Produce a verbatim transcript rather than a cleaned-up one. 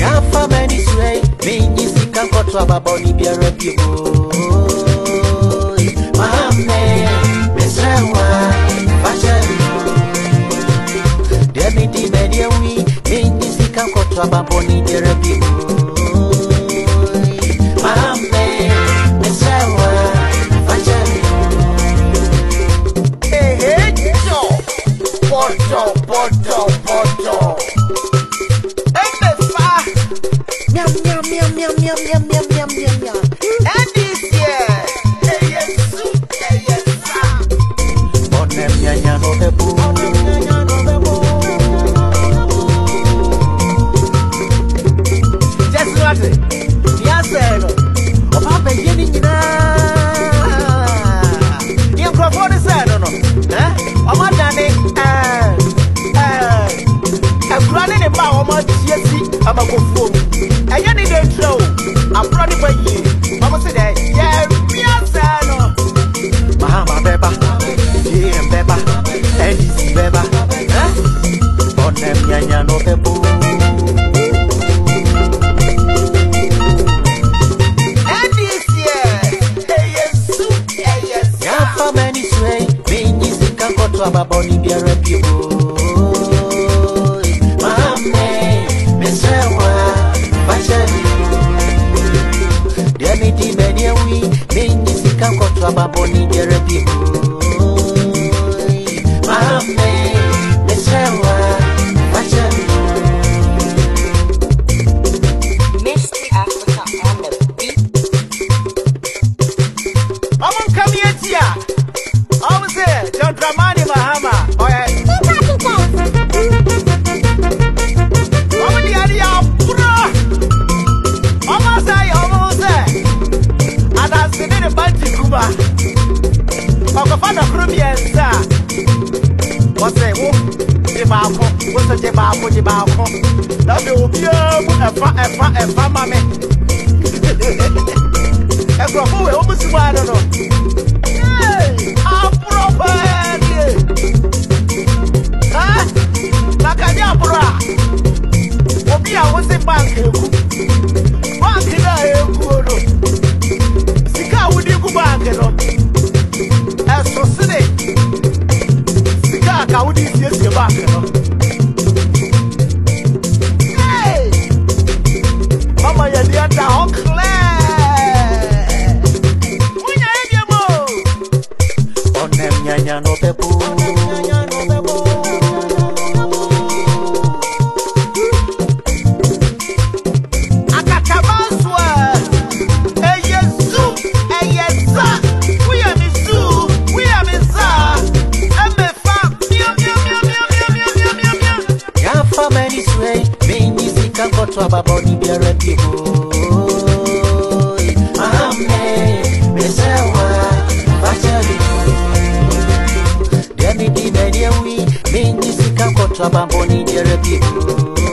Ya family sway, minyi sika kotwa baboni biara bibo. Mame, mesrewa, fashari. Demi di media we, minyi sika kotwa baboni biara bibo. Mame, mesrewa, fashari. Hey, hey, yo, poto, poto, poto. Miam miam miam miam miam miam miam miam miam miam. N D C, hey yes, hey yes. Onem nyanya no bebu, onem nyanya no bebu. Just what it. Yes, no. Opa be yeni nyina. Yem crofo de say no no. Eh? Omo dane eh eh. E grane ne ba omo tiesi amakofuo. Aya ni dey throw. I'm running by you. Mama say that. Yeah, me answer no. Mama beba, yeah beba, N D C beba. Huh? On them nyanya no bebo. N D C, hey yes, hey yes. Ya family sway, me ni sika kotwa baboni biara bibo. Mame, mesewa. Demi di media we, minyi sika kotwa baboni biara bibo. Mame, mesewa, fashari. Mister Africa on the beat. Amon come here, tia. I'm say, John Dramani Mahama. Oh yeah. Okofana krumienza wose wo je baako wose je baako je baako na be obi amu efa efa efa mame e grofo we omu si wa no hey apropane ha na ka dia apro obi a wose bank eku bank na eku no sika wudi ku bank no so sine sika ka wudi siesie back no hey mama ya dia da hokle munya enyemo onem nyanya no bebo nyanya no bebo akakabaswa hey yesu hey yesa family sway, minyi sika kotwa baboni biara bibo. Mame, mesewa, fashari. Demi di media we, minyi sika kotwa baboni biara bibo.